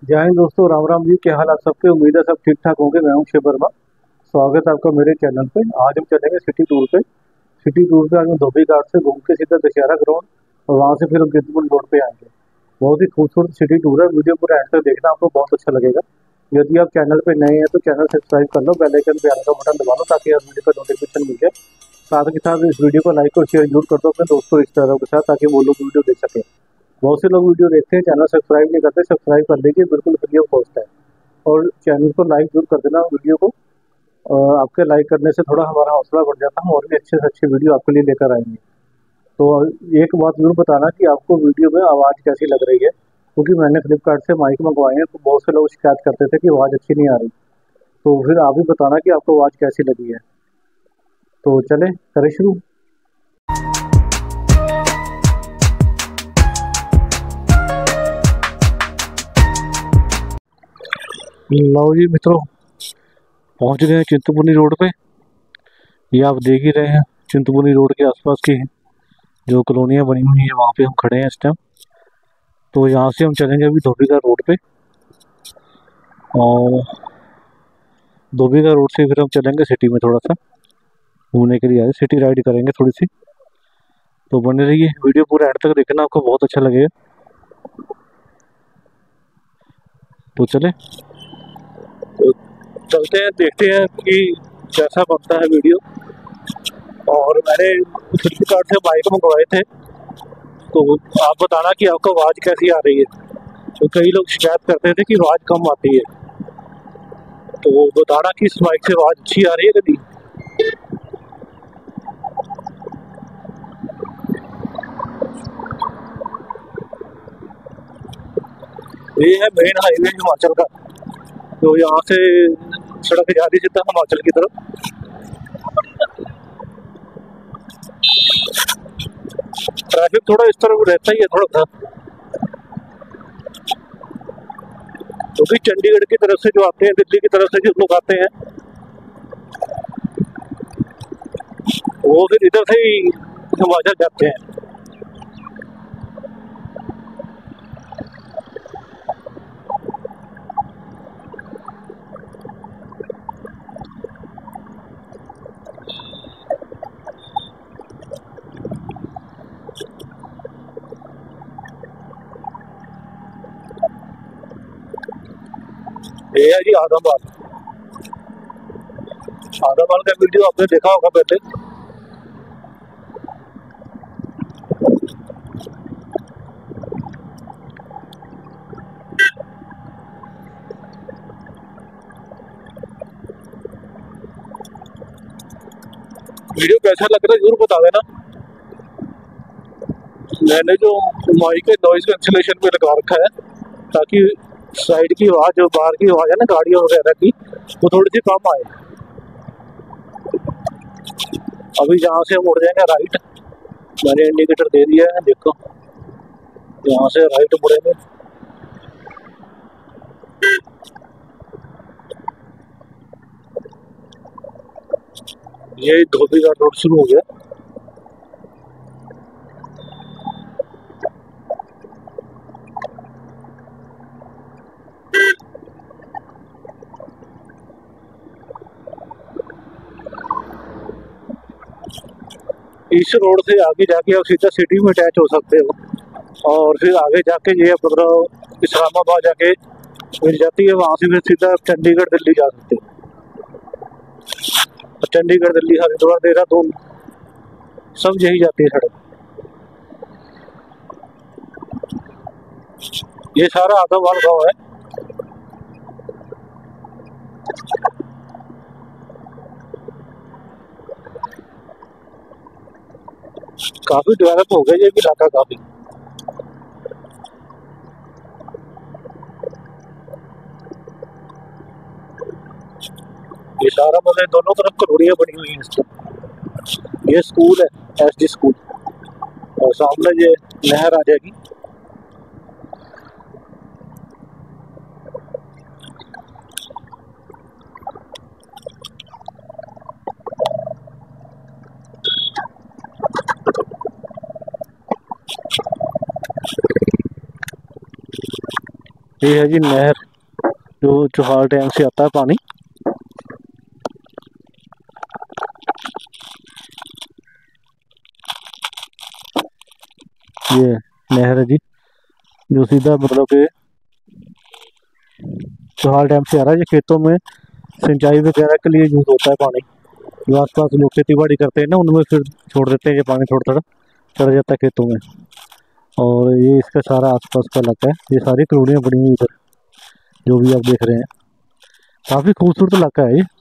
जय हिंद दोस्तों, राम राम जी। क्या हाल आप सबके? उम्मीद है सब ठीक ठाक होंगे। मैं हूं शिव वर्मा। स्वागत है आपका मेरे चैनल पे। आज हम चलेंगे सिटी टूर पे। सिटी टूर पे आज हम धोबी घाट से घूम के सीधा दशहरा ग्राउंड और वहां से फिर हम कीर्तिपुर रोड पे आएंगे। बहुत ही खूबसूरत सिटी टूर है। वीडियो पूरा एंड तक देखना, आपको बहुत अच्छा लगेगा। यदि आप चैनल पे नए हैं तो चैनल सब्सक्राइब कर लो, बेल आइकन पे आने का बटन दबा लो ताकि हर वीडियो का नोटिफिकेशन मिल जाए। साथ के साथ इस वीडियो को लाइक और शेयर जरूर कर दो अपने दोस्तों रिश्तेदारों के साथ, ताकि वो लोग वीडियो देख सकें। बहुत से लोग वीडियो देखते हैं, चैनल सब्सक्राइब नहीं करते। सब्सक्राइब कर लीजिए, बिल्कुल फ्री ऑफ कॉस्ट है। और चैनल को लाइक जरूर कर देना वीडियो को। आपके लाइक करने से थोड़ा हमारा हौसला बढ़ जाता है, हम और भी अच्छे से अच्छे वीडियो आपके लिए लेकर आएंगे। तो एक बात जरूर बताना कि आपको वीडियो में आवाज़ कैसी लग रही है, क्योंकि मैंने फ्लिपकार्ट से माइक मंगवाए हैं तो बहुत से लोग शिकायत करते थे कि आवाज़ अच्छी नहीं आ रही। तो फिर आप भी बताना कि आपको आवाज़ कैसी लगी है। तो चले करें शुरू। लो जी मित्रों, पहुंच गए हैं चिंतपूर्णी रोड पे। ये आप देख ही रहे हैं, चिंतपूर्णी रोड के आसपास की जो कॉलोनियाँ बनी हुई हैं वहाँ पे हम खड़े हैं इस टाइम। तो यहाँ से हम चलेंगे अभी धोबीघाट रोड पे, और धोबीघाट रोड से फिर हम चलेंगे सिटी में थोड़ा सा घूमने के लिए। आए सिटी राइड करेंगे थोड़ी सी। तो बने रहिए, वीडियो पूरा एंड तक देखना, आपको बहुत अच्छा लगेगा। तो चले, तो चलते हैं, देखते हैं कि कैसा बनता है वीडियो। और मैंने फ्लिपकार्ट से बाइक मंगवाए थे, तो आप बताना कि आपको आवाज़ कैसी आ रही है। तो कई लोग शिकायत करते थे कि आवाज़ कम आती है, तो बताना कि इस बाइक से आवाज़ अच्छी आ रही है कभी। ये है मेन हाईवे हिमाचल का, तो यहाँ से सड़क जा रही सीधा हिमाचल की तरफ। ट्रैफिक थोड़ा इस तरफ रहता ही है थोड़ा सा, क्योंकि चंडीगढ़ की तरफ से जो आते हैं, दिल्ली की तरफ से जो लोग आते हैं, वो फिर इधर से ही हिमाचल जाते हैं। ये है जी आदमबाग। आदमबाग का वीडियो आपने देखा होगा पहले। वीडियो कैसा लग रहा है जरूर बता देना। मैंने जो माइक है नॉइज कैंसिलेशन पे लगा रखा है, ताकि साइड की आवाज़, जो बाहर की आवाज़ है ना गाड़ियों वगैरह की, वो थोड़ी सी कम आए। अभी यहाँ से मुड़ जाएंगे राइट, मैंने इंडिकेटर दे दिया है, देखो यहाँ से राइट मुड़ेंगे। ये धोबीघाट रोड शुरू हो गया। इस रोड से आगे जाके आप सीधा सिटी में अटैच हो सकते हो, और फिर आगे जाके ये मतलब इस्लामाबाद जाके मिल जाती है, वहाँ से फिर सीधा चंडीगढ़ दिल्ली जा सकते हो। चंडीगढ़ दिल्ली हरिद्वार देहरादून सब यही जाती है सड़क। ये सारा आदमवाल गाँव है। काफी डेवलप हो गया ये भी इलाका काफी। ये सारा मतलब दोनों तरफ कॉलोनियां बनी हुई हैं इसमें। ये स्कूल है, एसडी स्कूल, और सामने ये नहर आ जाएगी। ये है जी नहर, जो चौहाल डैम से आता है पानी। ये नहर है जी, जो सीधा मतलब कि चौहाल डैम से आ रहा है। ये खेतों में सिंचाई वगैरह के लिए यूज होता है पानी। जो आसपास लोग खेती बाड़ी करते हैं ना, उनमें फिर छोड़ देते हैं, ये पानी थोड़ा थोड़ा चढ़ जाता है खेतों में। और ये इसका सारा आसपास का इलाका है, ये सारी कॉलोनियाँ बनी हुई इधर, जो भी आप देख रहे हैं। काफ़ी खूबसूरत इलाका है ये।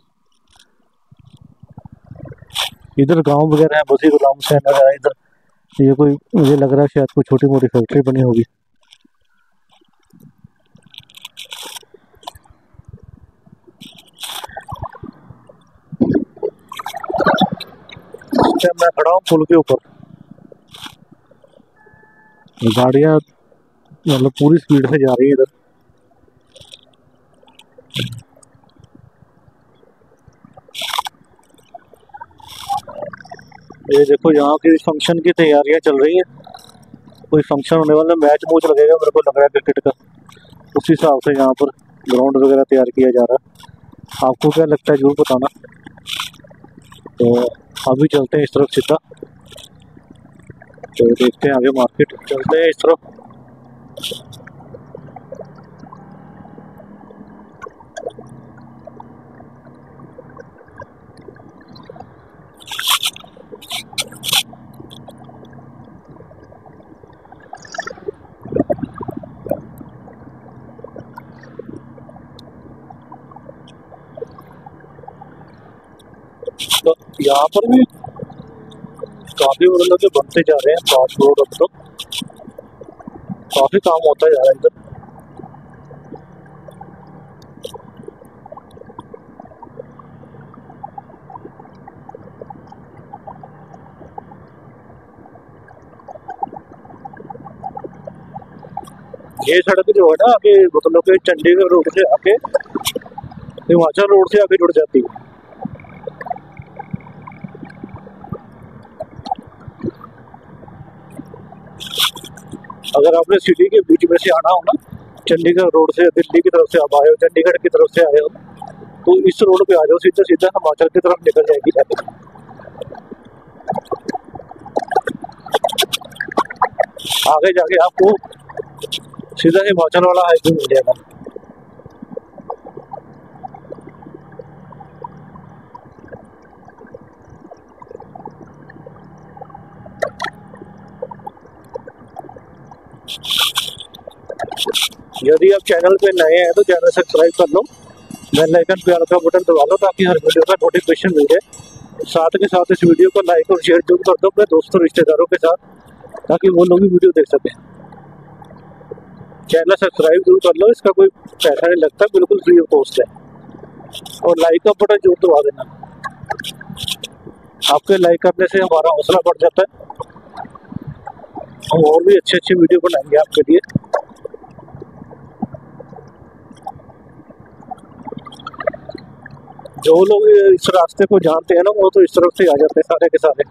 इधर गांव वगैरह है, बसी गुलाम हुसैन नगर है इधर। ये कोई, मुझे लग रहा है शायद कोई छोटी मोटी फैक्ट्री बनी होगी। मैं खड़ा हूँ पुल के ऊपर, गाड़ियाँ मतलब पूरी स्पीड से जा रही है इधर। ये देखो, यहाँ की फंक्शन की तैयारियां चल रही हैं। कोई फंक्शन होने वाला, मैच मूच लगेगा मेरे को लग रहा है क्रिकेट का। उस हिसाब से यहाँ पर ग्राउंड वगैरह तैयार किया जा रहा है। आपको क्या लगता है जरूर बताना। तो अभी चलते हैं इस तरफ सीधा, तो देखते हैं आगे मार्केट, चलते हैं इस तरफ। तो यहाँ पर भी काफी मतलब के बनते जा रहे हैं पास रोड। अब तो काफी काम होता जा रहा है इधर। ये सड़क जो है ना, आगे मतलब के चंडीगढ़ रोड से आके हिमाचल रोड से आगे जुड़ जाती है। अगर आपने सिटी के बीच में से आना हो ना, चंडीगढ़ रोड से दिल्ली की तरफ से आप आए हो, चंडीगढ़ की तरफ से आए हो, तो इस रोड पे आ जाओ, सीधा सीधा हिमाचल की तरफ निकल जाएगी जाके। आगे जाके आपको सीधा हिमाचल वाला हाईवे मिल जाएगा। यदि आप चैनल पे नए हैं तो चैनल सब्सक्राइब कर लो, बेल आइकन पे ऑल का बटन दबा लो, ताकि हर वीडियो का नोटिफिकेशन मिल जाए। साथ के साथ इस वीडियो को लाइक और शेयर जरूर कर दो अपने दोस्तों रिश्तेदारों के साथ, ताकि वो लोग भी वीडियो देख सकें। चैनल सब्सक्राइब जरूर कर लो, इसका कोई पैसा नहीं लगता, बिल्कुल फ्री ऑफ कॉस्ट है। और लाइक का बटन जरूर दबा देना, आपके लाइक करने से हमारा हौसला बढ़ जाता है। हम और भी अच्छे अच्छे वीडियो बनाएंगे आपके लिए। जो लोग इस रास्ते को जानते हैं ना, वो तो इस तरफ से आ जाते हैं सारे के सारे।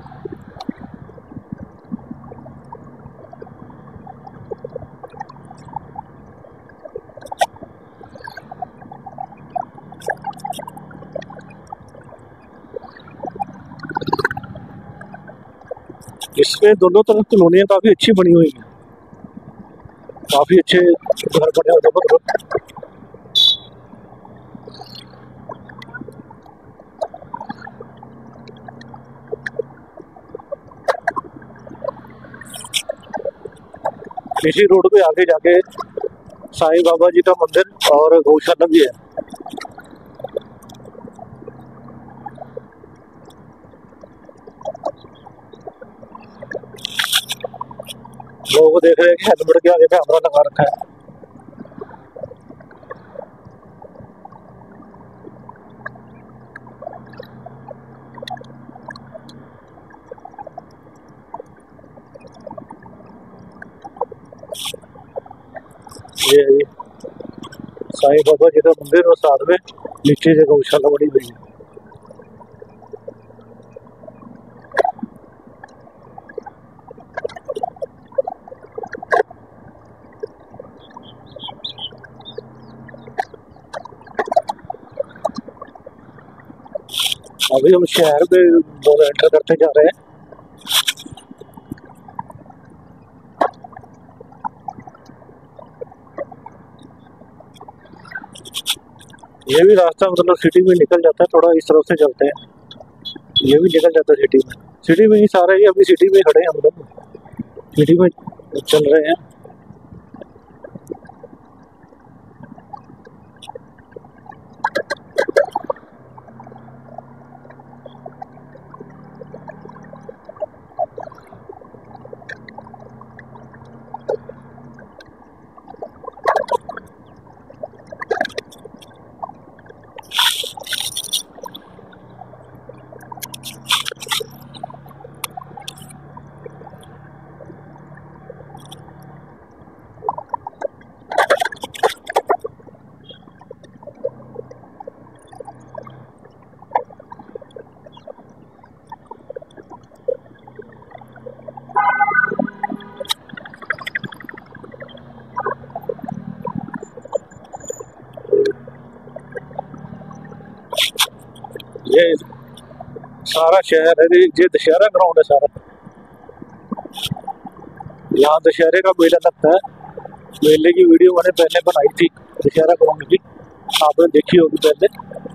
इसमें दोनों तरफ कॉलोनियाँ काफी अच्छी बनी हुई हैं, काफी अच्छे घर बने हुए हैं। इसी रोड पे आगे जाके साईं बाबा जी का मंदिर और गौशाला भी है। लोग देख रहे हैं कि हेलमेट के आगे कैमरा लगा रखा है। ये साईं बाबा जी का मंदिर और साथ में नीचे से गौशाला बनी हुई है। अभी हम शहर में एंटर करते जा रहे हैं। ये भी रास्ता मतलब सिटी में निकल जाता है, थोड़ा इस तरफ से चलते हैं, ये भी निकल जाता है सिटी में। सिटी में ही सारा ही, अभी सिटी में खड़े हैं हम लोग, सिटी में चल रहे हैं। ये सारा शहर है, ये दशहरा ग्राउंड है सारा। यहाँ दशहरे का मेला लगता है। मेले की वीडियो मैंने पहले बनाई थी दशहरा ग्राउंड की, आपने देखी होगी पहले।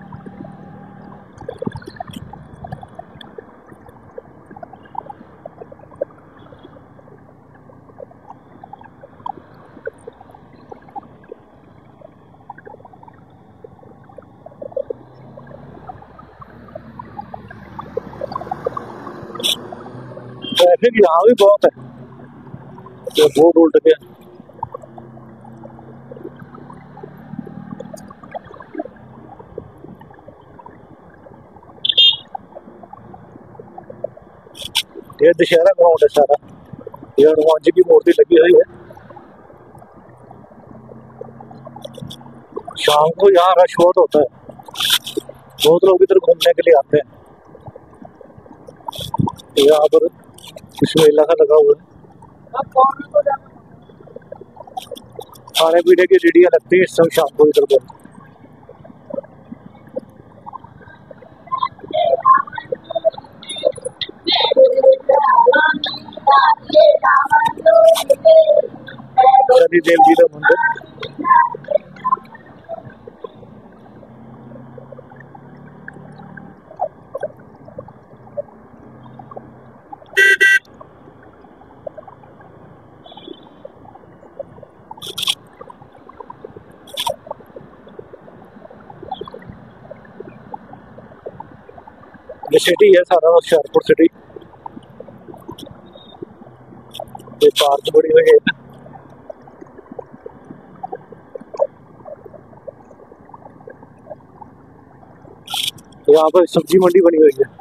ट्रैफिक यहाँ भी बहुत है, तो बोर्ड उल्ट गया। ये दशहरा ग्राउंड है सारा, ये हनुमान जी की मूर्ति लगी हुई है। शाम को यहाँ रश बहुत होता है, बहुत लोग इधर घूमने के लिए आते हैं। यहाँ पर कुछ मेला सा लगा हुआ है, खाने पीने की रेडियाँ लगती है इस समय शाम को इधर पर। शनि देव जी का मंदिर, ये सिटी है सारा होशियारपुर सिटी। ये पार्क बड़ी हुई है, यहाँ पर सब्जी मंडी बनी हुई है।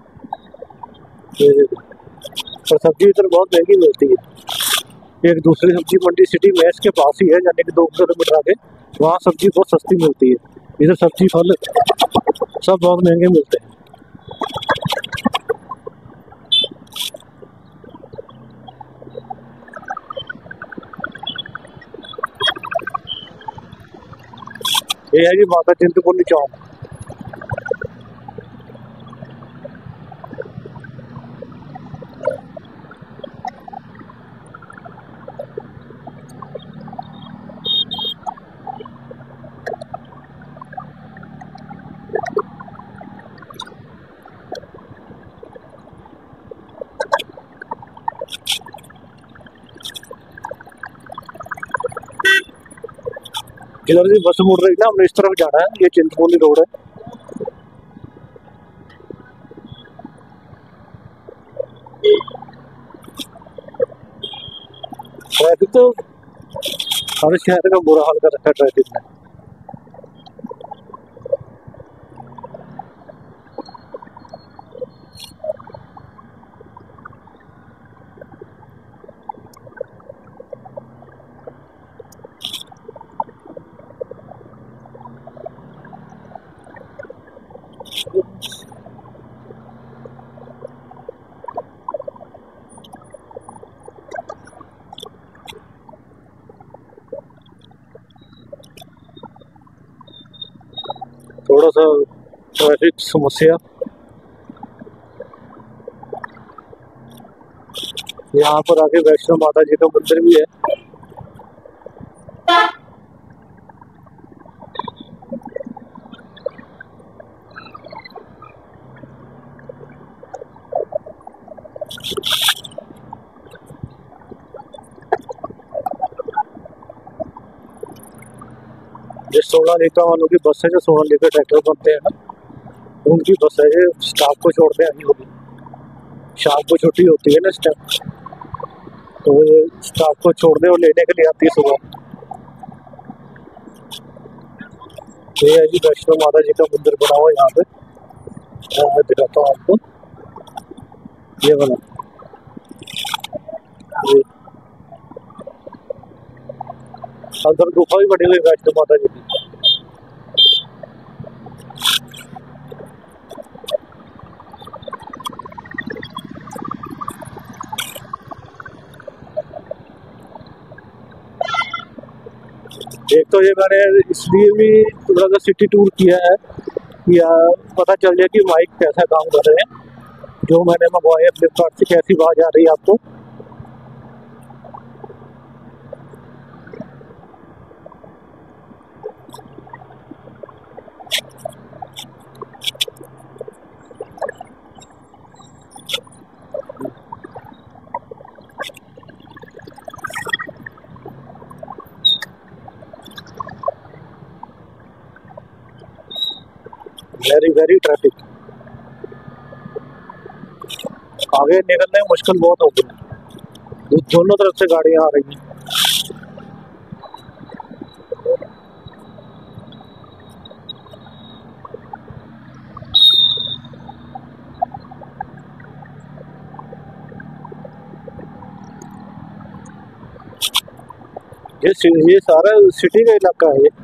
पर सब्जी इधर बहुत महंगी मिलती है। एक दूसरी सब्जी मंडी सिटी में इसके पास ही है, यानी कि 2 किलोमीटर आगे, वहाँ सब्जी बहुत सस्ती मिलती है। इधर सब्जी फल सब बहुत महंगे मिलते हैं। ये है जी माता चिंतपूर्णी चौक। इधर से बस मुड़ रही ना, हमने इस तरफ जाना है, ये चिंतपूर्णी रोड है। ट्रैफिक तो हमारे शहर का बुरा हाल कर रखा है ट्रैफिक में। थोड़ा सा ट्रैफिक समस्या यहाँ पर आगे वैष्णो माता जी का मंदिर भी है। ये सोनालिका वालों की बस है, जो सोनालिका ट्रैक्टर बनते हैं ना, उनकी बस है। ये स्टाफ को छोड़ते हैं अभी, शाम को छुट्टी होती है ना इस टाइम, तो ये स्टाफ को छोड़ने और लेने के लिए आती है सुबह। ये है जी वैष्णो माता जी का मंदिर बना हुआ यहाँ पे। मैं दिखाता हूँ आपको, ये बना, ये अंदर गुफा भी बनी हुई वैष्णो माता जी की। एक तो ये मैंने इसलिए भी थोड़ा सा सिटी टूर किया है कि पता चल जाए कि माइक कैसा काम कर रहे हैं। जो मैंने मंगवाए हैं फ्लिपकार्ट से, कैसी आवाज आ रही है आपको। वेरी वेरी ट्रैफिक, आगे निकलने में मुश्किल बहुत होगी। दोनों तरफ से गाड़ियां आ रही हैं। ये सारा सिटी का इलाका है ये।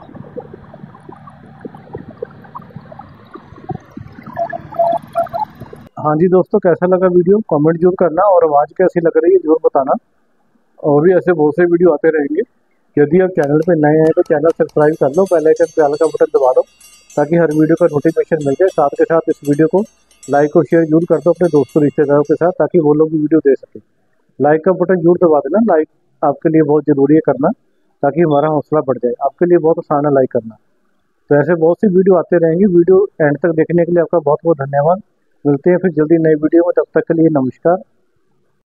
हाँ जी दोस्तों, कैसा लगा वीडियो कमेंट जरूर करना, और आवाज़ कैसी लग रही है जरूर बताना। और भी ऐसे बहुत से वीडियो आते रहेंगे। यदि आप चैनल पे नए हैं तो चैनल सब्सक्राइब कर लो, बेल आइकन पे ऑल का बटन दबा दो, ताकि हर वीडियो का नोटिफिकेशन मिल जाए। साथ के साथ इस वीडियो को लाइक और शेयर जरूर कर दो अपने दोस्तों रिश्तेदारों के साथ, ताकि वो लोग भी वीडियो दे सकें। लाइक का बटन जरूर दबा देना, लाइक आपके लिए बहुत ज़रूरी है करना, ताकि हमारा हौसला बढ़ जाए। आपके लिए बहुत आसान है लाइक करना। तो ऐसे बहुत सी वीडियो आते रहेंगे। वीडियो एंड तक देखने के लिए आपका बहुत बहुत धन्यवाद। मिलते हैं फिर जल्दी नई वीडियो में, तब तक के लिए नमस्कार।